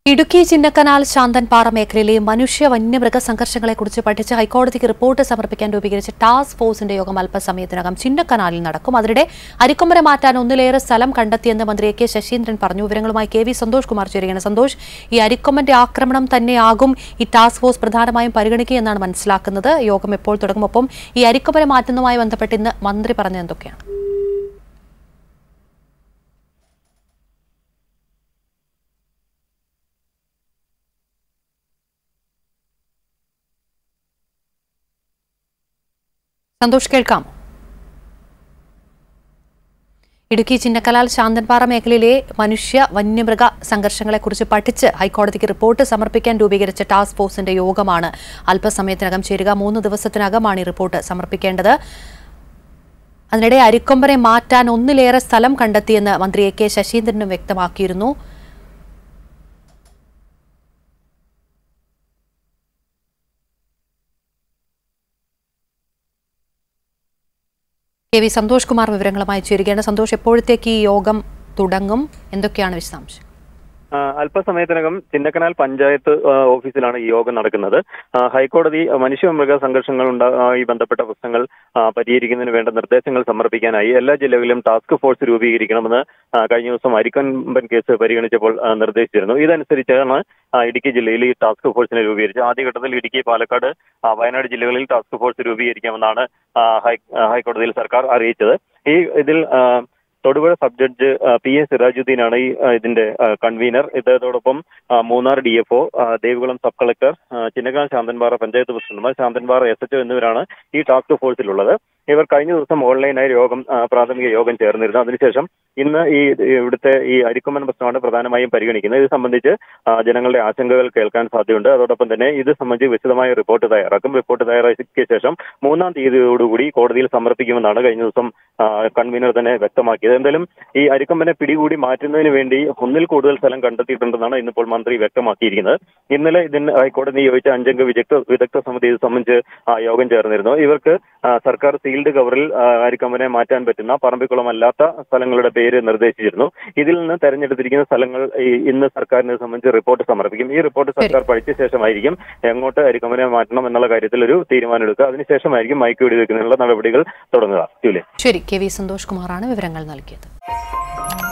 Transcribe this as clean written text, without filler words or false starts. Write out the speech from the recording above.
ഇടുക്കി ചിന്നക്കനാൽ ശാന്തൻപാറ മേഖലയിലെ മനുഷ്യ വന്യമൃഗ സംഘർഷങ്ങളെക്കുറിച്ച് പഠിച്ച് ഹൈക്കോടതിക്ക് റിപ്പോർട്ട് സമർപ്പിക്കാൻ രൂപീകരിച്ച ടാസ്ക് ഫോഴ്സിന്റെ യോഗം അല്പസമയത്തിനകം ചിന്നക്കനാലിൽ നടക്കും. അതിനിടെ അരിക്കൊമ്പനെ മാറ്റാൻ ഒന്നിലേറെ സ്ഥലം കണ്ടെത്തിയെന്ന് മന്ത്രി കെ ശശീന്ദ്രൻ പറഞ്ഞു. വിവരങ്ങളുമായി കെ വി സന്തോഷ് കുമാർ ചേരുകയാണ്. സന്തോഷ്, ഈ അരിക്കൊമ്പന്റെ ആക്രമണം തന്നെയാകും ഈ ടാസ്ക് ഫോഴ്സ് പ്രധാനമായും പരിഗണിക്കുകയെന്നാണ് മനസ്സിലാക്കുന്നത്. യോഗം എപ്പോൾ തുടങ്ങും? ഒപ്പം ഈ അരിക്കൊമ്പനെ മാറ്റുന്നതുമായി ബന്ധപ്പെട്ട് ഇന്ന് മന്ത്രി പറഞ്ഞത് എന്തൊക്കെയാണ്? സന്തോഷ്, കേൾക്കാമോ? ഇടുക്കി ചിന്നക്കനാൽ ശാന്തൻപാറ മേഖലയിലെ മനുഷ്യ വന്യമൃഗ സംഘർഷങ്ങളെക്കുറിച്ച് പഠിച്ച് ഹൈക്കോടതിക്ക് റിപ്പോർട്ട് സമർപ്പിക്കാൻ രൂപീകരിച്ച ടാസ്ക് ഫോഴ്സിന്റെ യോഗമാണ് അല്പസമയത്തിനകം ചേരുക. 3 ദിവസത്തിനകമാണ് ഈ റിപ്പോർട്ട് സമർപ്പിക്കേണ്ടത്. അതിനിടെ അരിക്കൊമ്പനെ മാറ്റാൻ ഒന്നിലേറെ സ്ഥലം കണ്ടെത്തിയെന്ന് മന്ത്രി കെ ശശീന്ദ്രനും വ്യക്തമാക്കിയിരുന്നു. കെ വി സന്തോഷ് കുമാർ വിവരങ്ങളുമായി ചേരുകയാണ്. സന്തോഷ്, എപ്പോഴത്തേക്ക് ഈ യോഗം തുടങ്ങും? എന്തൊക്കെയാണ് വിശദാംശം? അല്പസമയത്തിനകം ചിന്നക്കനാൽ പഞ്ചായത്ത് ഓഫീസിലാണ് ഈ യോഗം നടക്കുന്നത്. ഹൈക്കോടതി മനുഷ്യമൃഗ സംഘർഷങ്ങളുമായി ബന്ധപ്പെട്ട പ്രശ്നങ്ങൾ പരിഹരിക്കുന്നതിന് വേണ്ട നിർദ്ദേശങ്ങൾ സമർപ്പിക്കാനായി എല്ലാ ജില്ലകളിലും ടാസ്ക് ഫോഴ്സ് രൂപീകരിക്കണമെന്ന് കഴിഞ്ഞ ദിവസം അരിക്കൊമ്പൻ കേസ് പരിഗണിച്ചപ്പോൾ നിർദ്ദേശിച്ചിരുന്നു. ഇതനുസരിച്ചാണ് ഇടുക്കി ജില്ലയിൽ ഈ ടാസ്ക് ഫോഴ്സിനെ രൂപീകരിച്ചത്. ആദ്യഘട്ടത്തിൽ ഇടുക്കി, പാലക്കാട്, വയനാട് ജില്ലകളിൽ ടാസ്ക് ഫോഴ്സ് രൂപീകരിക്കാമെന്നാണ് ഹൈക്കോടതിയിൽ സർക്കാർ അറിയിച്ചത്. ഇതിൽ തൊടുപുഴ സബ് ജഡ്ജ് PS സിറാജുദ്ദീനാണ് ഇതിന്റെ കൺവീനർ. ഇതോടൊപ്പം Munnar DFO, Devikulam sub collector, Chinnakanal Santhanpara panchayat പ്രസിഡന്റുമാർ, ശാന്തൻപാറ SHO എന്നിവരാണ് ഈ ടാസ്ക് ഫോഴ്സിലുള്ളത്. ഇവർ കഴിഞ്ഞ ദിവസം ഓൺലൈനായി പ്രാഥമിക യോഗം ചേർന്നിരുന്നു. അതിനുശേഷം ഇന്ന് ഇവിടുത്തെ ഈ അരിക്കൊമ്പൻ പ്രശ്നമാണ് പ്രധാനമായും പരിഗണിക്കുന്നത്. ഇത് സംബന്ധിച്ച് ജനങ്ങളുടെ ആശങ്കകൾ കേൾക്കാൻ സാധ്യതയുണ്ട്. അതോടൊപ്പം തന്നെ ഇത് സംബന്ധിച്ച് വിശദമായ റിപ്പോർട്ട് തയ്യാറാക്കും. റിപ്പോർട്ട് തയ്യാറാക്കിയ ശേഷം 3-ാം തീയതിയോടുകൂടി കോടതിയിൽ സമർപ്പിക്കുമെന്നാണ് കഴിഞ്ഞ ദിവസം കൺവീനർ തന്നെ വ്യക്തമാക്കിയത്. എന്തായാലും ഈ അരിക്കൊമ്പനെ പിടികൂടി മാറ്റുന്നതിന് വേണ്ടി ഒന്നിൽ കൂടുതൽ സ്ഥലം കണ്ടെത്തിയിട്ടുണ്ടെന്നാണ് ഇന്നിപ്പോൾ മന്ത്രി വ്യക്തമാക്കിയിരിക്കുന്നത്. ഇന്നലെ ഇതിന് ഹൈക്കോടതി നിയോഗിച്ച 5-അംഗ വിദഗ്ധ സമിതി ഇത് സംബന്ധിച്ച് യോഗം ചേർന്നിരുന്നു. ഇവർക്ക് സർക്കാർ സീൽഡ് കവറിൽ അരിക്കൊമ്പനെ മാറ്റാൻ പറ്റുന്ന പറമ്പിക്കുളം അല്ലാത്ത സ്ഥലങ്ങളുടെ പേര് നിർദ്ദേശിച്ചിരുന്നു. ഇതിൽ നിന്ന് തെരഞ്ഞെടുത്തിരിക്കുന്ന സ്ഥലങ്ങൾ ഇന്ന് സർക്കാരിനെ സംബന്ധിച്ച് റിപ്പോർട്ട് സമർപ്പിക്കും. ഈ റിപ്പോർട്ട് സർക്കാർ പഠിച്ച ശേഷമായിരിക്കും എങ്ങോട്ട് അരിക്കൊമ്പനെ മാറ്റണം എന്നുള്ള കാര്യത്തിൽ ഒരു തീരുമാനം എടുക്കുക. അതിനുശേഷമായിരിക്കും മയക്ക് വെടിവെക്കുന്നതിനുള്ള നടപടികൾ തുടങ്ങുക. ശരി, കെ വി സന്തോഷ് കുമാറാണ് വിവരങ്ങൾ നൽകിയത്.